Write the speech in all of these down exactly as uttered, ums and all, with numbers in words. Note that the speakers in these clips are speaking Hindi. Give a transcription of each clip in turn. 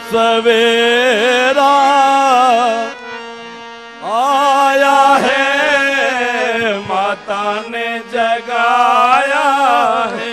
सवेरा आया है, माता ने जगाया है।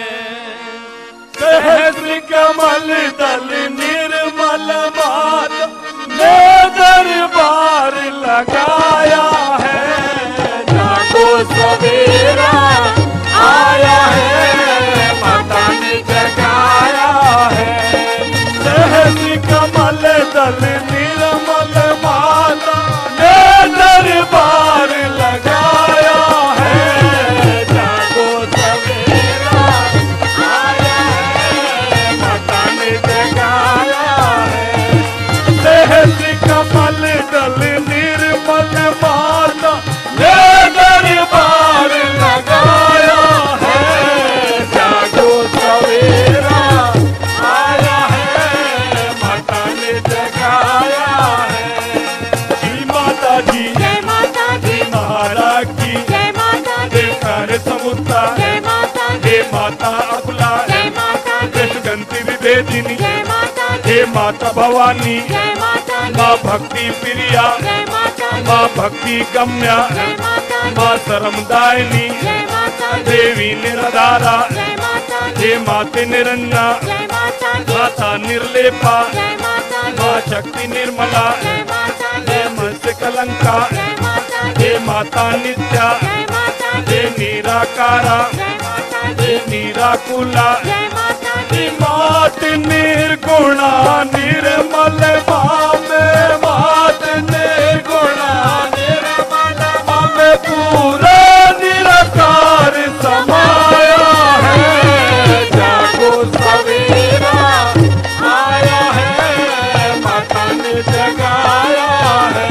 सहस्र कमल दल निर्मल माता ने दरबार लगाया है। जागो सवेरा आया है, माता ने जगाया है। सहस्र कमल दल निर्मल माता ने दरबार लगाया है। जागो सवेरा आया है, माता ने जगाया है। सहस्र कमल दल निर्मल माता ने दरबार लगाया है। जागो सवेरा आया है, माता ने जगाया है। श्री माता जी जय माता दी, महाराज की जय माता दी, कर समुद्रा जय माता दी, हे माता अकुला, जय माता दी, यशगंती विभेदिनी, जय माता दी, हे माता भवानी, जय माता दी, माँ भक्ति प्रिया, जय माता दी, माँ भक्ति गम्या, जय माता दी, माँ शरमदायिनी, जय माता दी, देवी निराधारा, जय माता दी, हे माते निरंजना, जय माता दी, माता निर्लेपा, जय माता दी, माँ शक्ति निर्मला, जय माता दी, हे मत्स्य कलंका, जय माता दी, हे माता नित्या, जय माता दी, हे निराकारा, जय माता दी, हे निराकुला, जय माता दी, मात निर्गुणा निर्मल मामे, मात निर्गुणा निर्मल मामे पूरा निराकार समाया है। जागो सवेरा आया है, माता ने जगाया है।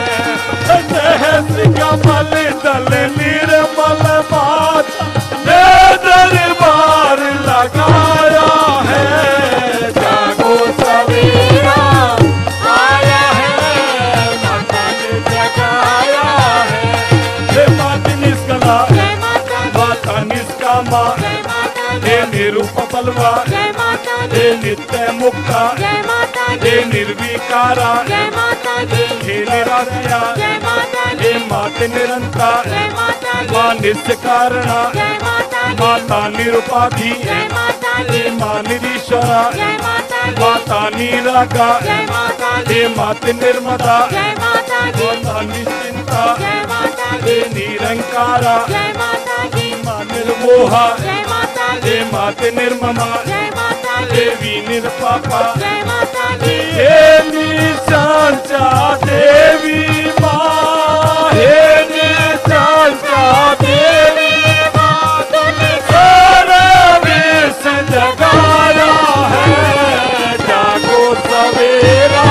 सहस्र कमल दल निर्मल माता ने दरबार लगाया है। जागो सवेरा आया है, माता ने जगाया है। हे माता निष्कला, जय माता दी, माता निष्कामा, जय माता दी, हे निरूप बलवा, जय माता दी, हे नित्य मुक्ता, जय माता दी, हे निर्विकारा, जय माता दी, हे निराश्या, जय माता दी, हे माते निरंता, जय माता दी, माँ नित्य कारणा, जय माता दी, माता निरुपाधि, जय माता दी, हे माँ निरीश्वरा, जय माता दी, माता निरागा, जय माता दी, हे माते निर्मदा, जय माता दी, माता निश्चिंता, जय माता हे दी, निरंकारा, जय माता दी, माँ निर्मोहा, जय माता दी, हे माते निर्ममा, जय माता दी, देवी निरपापा, जय माता दी, हे निशांचा देवी माँ, हे निशांचा देवी माँ, तूने सारा विश्व जगाया है। जागो सवेरा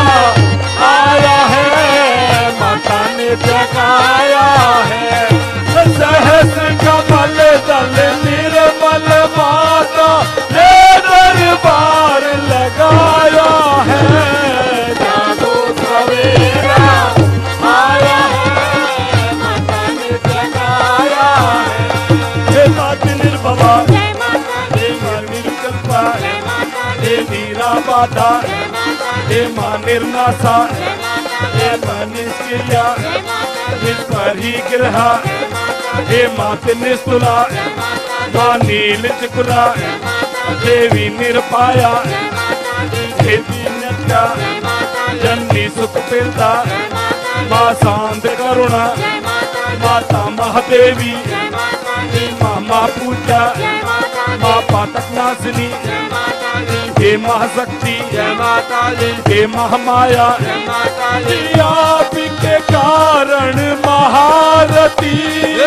आया है, माता ने जगाया है। सहस्र कमल दल निर्मल माता ने दरबार लगाया है। जागो सवेरा आया है, माता ने जगाया है। हे माता निर्भवा, जय माता दी, हे माँ निर्कल्पा, जय माता दी, हे नीरा बाधा, जय माता दी, हे माँ निर्नाशा, जय माता दी, हे माँ निष्क्रिया, जय माता दी, निष्परिग्रह, जय माता दी, हे माते निस्तुला, जय माता दी, माँ नील चकुरा, जय माता दी, देवी निरपाया, जय माता दी, हे दीनता, जय माता दी, जननी सुख पिलता, जय माता दी, माँ शांत करुणा, जय माता दी, माता महादेवी, जय माता दी, माँ पूजा, जय माता दी, माँ पातक नासिनी, जय माता दी, हे महाशक्ति, जय माता दी, हे महामाया, जय माता दी, आप के कारण महारथी,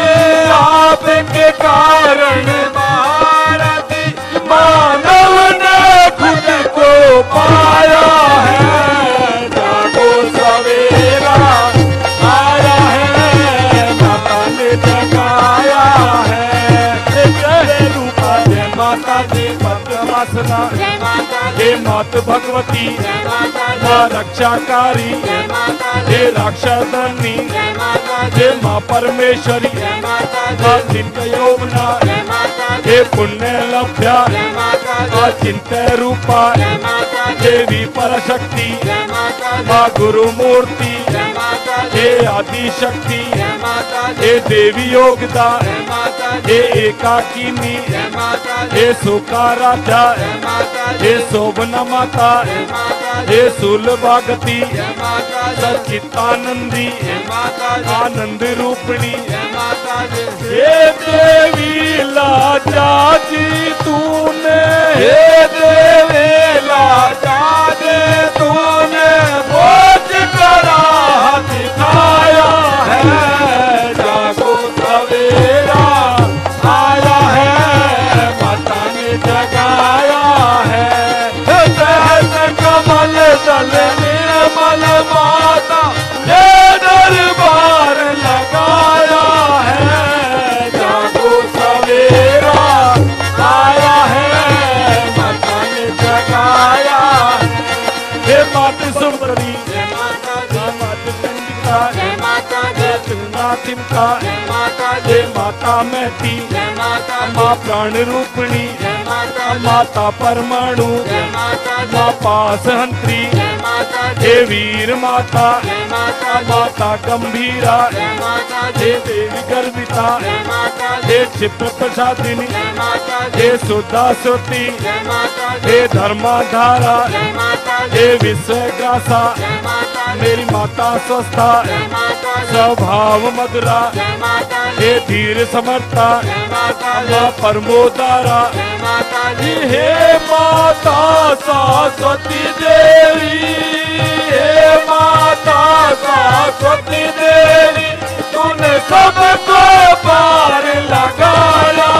आप के कारण महारथी, मानव ने खुद को पाया है। जागो सवेरा आया है, माता ने जगाया है। जय रूपा जय माता दी पद्मासना, जय माता दी, हे मात भगवती, जय माता दी, माँ रक्षाकारी, जय माता दी, हे रक्षाधरणी, जय माता दी, हे माँ परमेश्वरी, जय माता दी, माँ चिंत योगना, जय माता दी, हे पुण्य लभ्या, जय माता दी, माँ चिंत रूपा, जय माता दी, देवी परशक्ति, जय माता माता दी माँ गुरु मूर्ति जय माता दी हे आदि शक्ति जय माता दी हे देवी योगदा जय माता दी हे एकाकिनी जय माता दी हे सुकाराध्या जय माता दी हे शोभना माता जय माता दी हे सुलभागति जय माता दी सच्चितानंदी जय माता दी आनंद रूपिणी जय माता दी हे देवी लाजा जी तूने हे देवी लाजा दे तूने बोझ करा दिखाया है जागो सवेरा आया है माता ने जगाया है सहस कमल दल निर्मल माता ने दरबार लगाया है जागो सवेरा आया है माता ने जगाया हे माता सुंदरी जय माता दी माता चंडिका जय माता दी चंदा तिमका जय माता दी हे माता महती जय माता दी माँ प्राण रूपिणी जय माता दी माता परमाणु जय माता दी माँ पास हंत्री जय माता दी हे वीर माता जय माता दी माता गंभीरा जय माता दी हे देवी गर्भिता जय माता दी हे क्षिप्र प्रसादिनी जय माता दी हे सुधा श्रुति जय माता दी हे धर्माधारा जय माता दी हे विश्वग्रासा जय माता दी मेरी माता स्वस्था जय माता दी स्वभाव मधुरा जय माता दी हे धीर समर्था जय माता दी माँ परमोदारा जय माता दी हे माता सरस्वती देवी हे माता सरस्वती देवी तूने सबको पार लगाया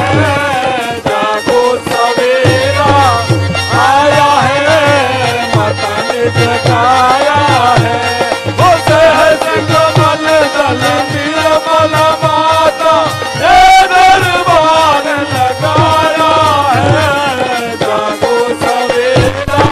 है जागो सवेरा आया है माता ने जगाया है वो सहस कमल दल निर्मल माता ने दरबार लगाया है जागो सवेरा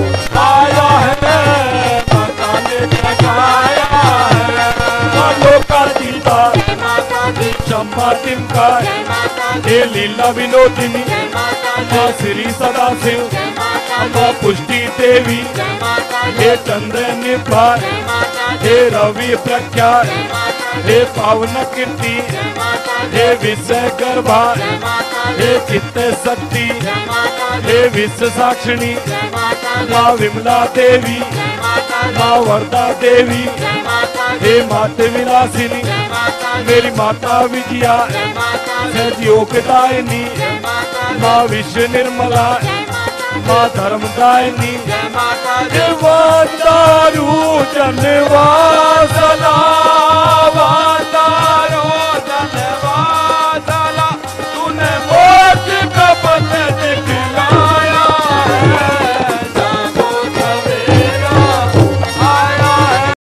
आया है माता ने जगाया है मालो का दीदा जय माता दी चंपा तिमका जय माता दी हे लीला विनोदिनी जय माता दी माँ श्री सदाशिव जय माता दी माँ पुष्टि देवी जय माता दी हे चंद्र निभार जय माता दी हे रवि प्रख्यात जय माता दी हे पावन कीर्ति जय माता दी हे विषय गर्भा जय माता दी हे चित्त शक्ति जय माता दी हे विश्व साक्षिणी जय माता दी माँ विमला देवी जय माता दी माँ वरदा देवी जय माता दी हे माते विलासिनी जय माता दी मेरी माता विजया जय माता दी सहज योगदायिनी जय माता दी माँ विश्व निर्मला जय माता दी माँ धर्मदायिनी जय माता दी हे